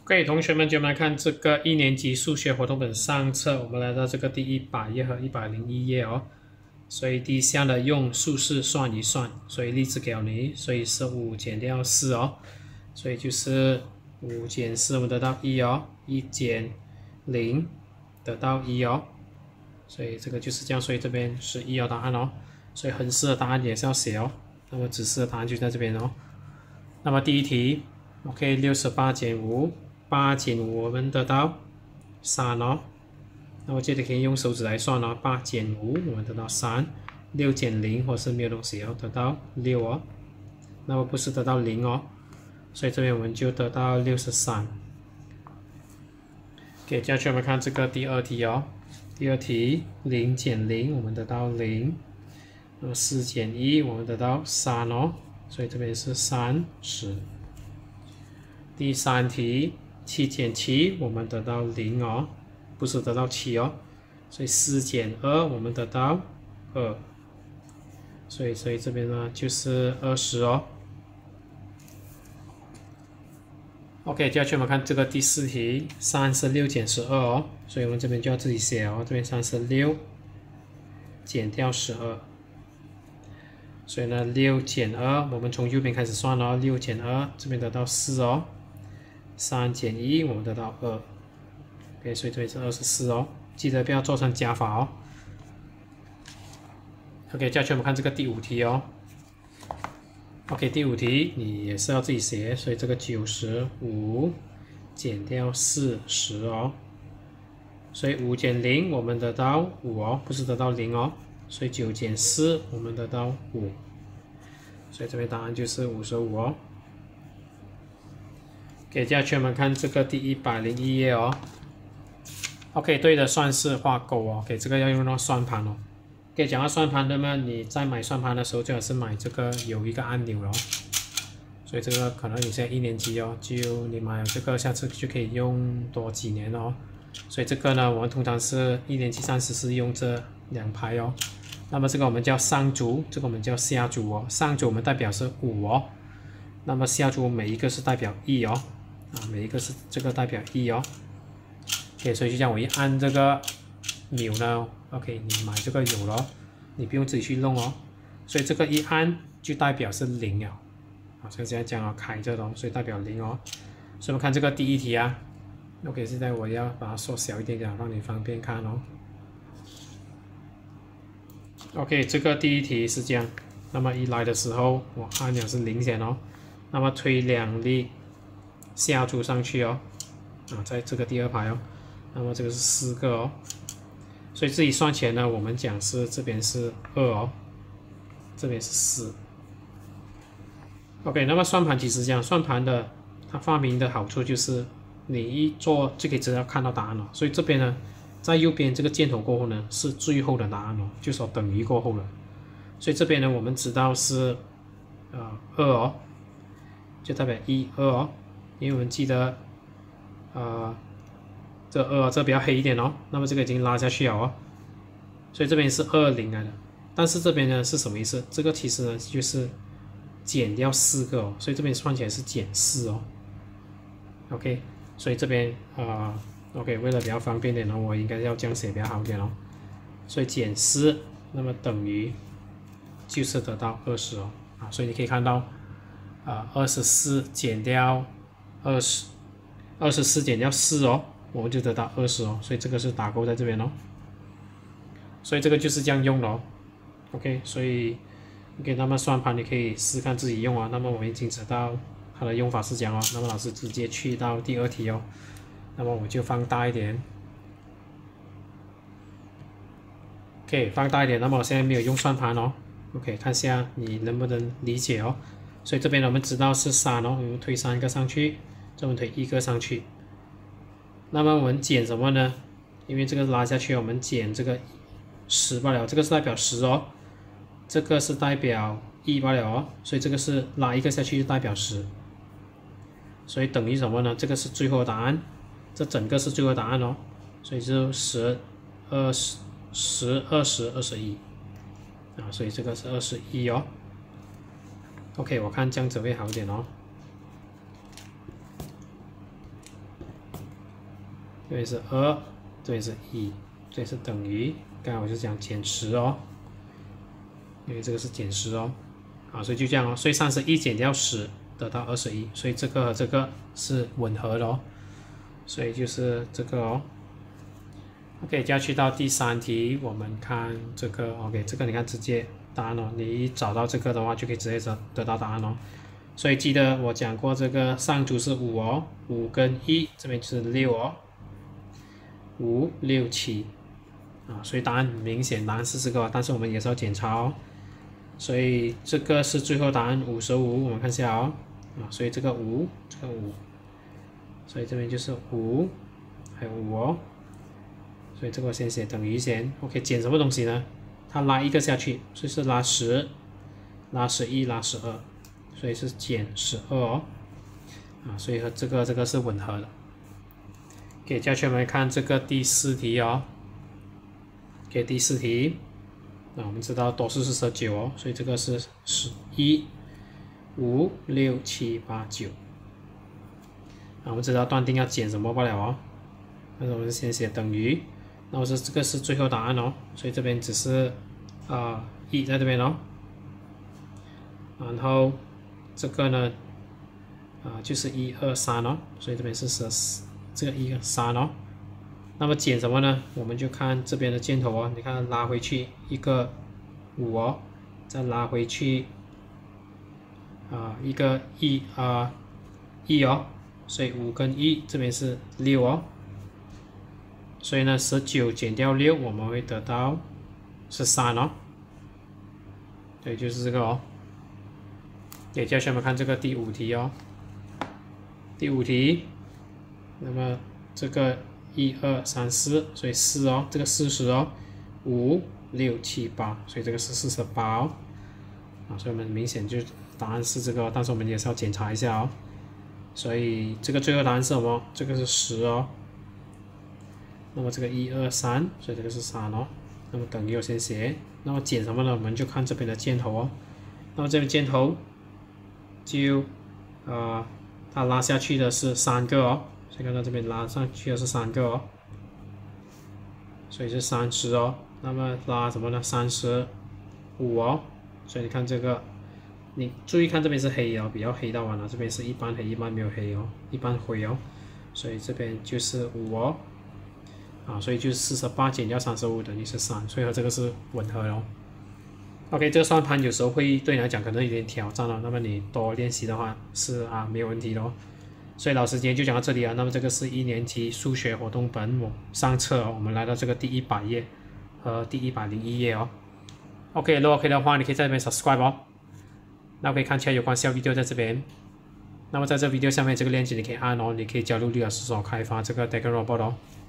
OK，同学们，就来看这个一年级数学活动本上册，我们来到这个第100页和101页哦。所以第一项的用数式算一算，所以例子给了你，所以是5减掉4哦，所以就是5减4，我们得到1哦，1减0得到1哦，所以这个就是这样，所以这边是1哦答案哦，所以横式的答案也是要写哦，那么直式的答案就在这边哦。那么第一题 ，OK， 68减5，8减5我们得到3哦。那么这里可以用手指来算哦，8减5我们得到3，6减0或是没有东西哦，得到6哦。那么不是得到0哦，所以这边我们就得到63。接下去我们看这个第二题哦。第二题0减0我们得到0，那么4减1我们得到3哦，所以这边是30。第三题7减7我们得到0哦，不是得到7哦，所以4减2我们得到2，所以这边呢就是20哦。OK， 接下去我们看这个第四题36减12哦，所以我们这边就要自己写哦，这边36减掉12，所以呢6减2，我们从右边开始算哦，6减2这边得到4哦，3减1我们得到2。OK， 所以这里是24哦，记得不要做成加法哦。OK， 接下去我们看这个第五题哦。OK， 第五题你也是要自己写，所以这个95减掉40哦，所以5减0我们得到5哦，不是得到0哦，所以9减4我们得到5，所以这边答案就是55哦。OK， 接下去我们看这个第101页哦。OK， 对的，算式画勾哦。OK， 这个要用到算盘哦。OK， 讲到算盘的嘛，你在买算盘的时候最好是买这个有一个按钮哦。所以这个可能有些1年级哦，就你买了这个，下次就可以用多几年哦。所以这个呢，我们通常是1年级30是用这2排哦。那么这个我们叫上组，这个我们叫下组哦。上组我们代表是5哦，那么下组每一个是代表1哦，每一个是这个代表1哦。OK， 所以就像我一按这个钮呢 ，OK， 你买这个有了，你不用自己去弄哦。所以这个一按就代表是0了，像现在这样哦，开着哦，所以代表0哦。所以我们看这个第一题啊 ，OK， 现在我要把它缩小一点点，让你方便看哦。OK， 这个第一题是这样，那么一来的时候我按钮是0先哦，那么推2粒下注上去哦，在这个第2排哦。那么这个是4个哦，所以自己算起来呢，我们讲是这边是2哦，这边是4。OK， 那么算盘其实这样，算盘的它发明的好处就是你一做就可以直接看到答案了。所以这边呢，在右边这个箭头过后呢，是最后的答案哦，就说等于过后了。所以这边呢，我们知道是2哦，就代表1、2哦，因为我们记得这2这比较黑一点哦，那么这个已经拉下去了哦，所以这边是20来的，但是这边呢是什么意思？这个其实呢就是减掉4个哦，所以这边算起来是减4哦。OK， 所以这边OK， 为了比较方便点呢，我应该要这样写比较好一点哦。所以减4，那么等于就是得到20哦，所以你可以看到24减掉24减掉4哦。我们就得到20哦，所以这个是打勾在这边哦，所以这个就是这样用的哦。OK， 所以 OK， 那么算盘你可以试看自己用啊。那么我们已经知道它的用法是这样哦。那么老师直接去到第2题哦。那么我就放大一点 ，OK， 放大一点。那么我现在没有用算盘哦 ，OK， 看下你能不能理解哦。所以这边我们知道是3哦，我们推3个上去，这边推1个上去。那么我们减什么呢？因为这个拉下去，我们减这个10罢了，这个是代表10哦，这个是代表1罢了哦，所以这个是拉1个下去就代表10，所以等于什么呢？这个是最后的答案，这整个是最后的答案哦，所以就10、20、21所以这个是21哦。OK， 我看这样子会好一点哦。 这边是2，这边是1，这边是等于，刚才我就讲减10哦，因为这个是减10哦，啊，所以就这样哦，所以31减掉10得到21，所以这个和这个是吻合的哦，所以就是这个哦。OK， 接下去到第3题，我们看这个 OK， 这个你看直接答案哦，你一找到这个的话就可以直接得到答案哦。所以记得我讲过这个上组是5哦，5跟1这边就是6哦，5、6、7啊，所以答案很明显，答案是这个，但是我们也是要检查哦。所以这个是最后答案55，我们看一下哦，啊，所以这个5，这个5，所以这边就是5，还有5哦。所以这个我先写等于先 ，OK， 减什么东西呢？它拉一个下去，所以是拉10、拉11、拉12，所以是减12哦，啊，所以和这个是吻合的。给接下去我们看这个第4题哦，给第4题，那我们知道多数是19哦，所以这个是11、5、6、7、8、9，啊，我们知道断定要减什么罢了哦，那我们先写等于。那我这个是最后答案哦，所以这边只是1在这边哦，然后这个呢就是1、2、3哦，所以这边是这个1、3哦。那么减什么呢？我们就看这边的箭头哦，你看拉回去一个5哦，再拉回去一个1哦，所以5跟1这边是6哦。所以呢，19减掉6，我们会得到13哦。对，就是这个哦。接下去我们看这个第5题哦。第5题，那么这个1、2、3、4，所以4哦，这个40哦，5、6、7、8，所以这个是48哦。啊，所以我们明显就答案是这个哦，但是我们也是要检查一下哦。所以这个最后答案是什么？这个是10哦。那么这个1、2、3，所以这个是3哦。那么等于我先写，那么减什么呢？我们就看这边的箭头哦。那么这边箭头就它拉下去的是3个哦，所以看到这边拉上去的是3个哦，所以是30哦。那么拉什么呢？35哦。所以你看这个，你注意看这边是黑哦，比较黑到完了，这边是一半黑一半没有黑哦，一半灰哦，所以这边就是5哦。啊，所以就是48减掉35等于是3，所以和这个是吻合哦。OK， 这个算盘有时候会对你来讲可能有点挑战哦，那么你多练习的话是没有问题的哦。所以老师今天就讲到这里啊，那么这个是1年级数学活动本上册哦，我们来到这个第100页和第101页哦。OK， 如果可以的话，你可以在这边 subscribe 哦，那可以看起来有关小 video 在这边。那么在这 video 下面这个链接你可以按哦，你可以加入李老师所开发这个 Dragon Robot 哦。